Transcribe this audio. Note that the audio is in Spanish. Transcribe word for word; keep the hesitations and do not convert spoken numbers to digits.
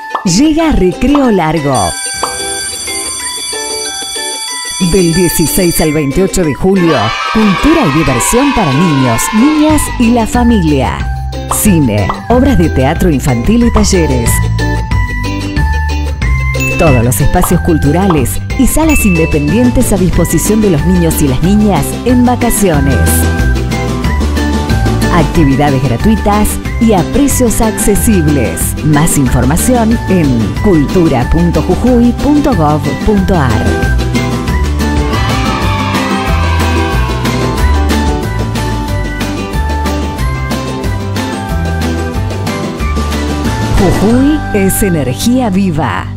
Llega Recreo Largo. Del dieciséis al veintiocho de julio, cultura y diversión para niños, niñas y la familia. Cine, obras de teatro infantil y talleres. Todos los espacios culturales y salas independientes a disposición de los niños y las niñas en vacaciones. Actividades gratuitas y a precios accesibles. Más información en cultura punto jujuy punto gov punto ar. Jujuy es energía viva.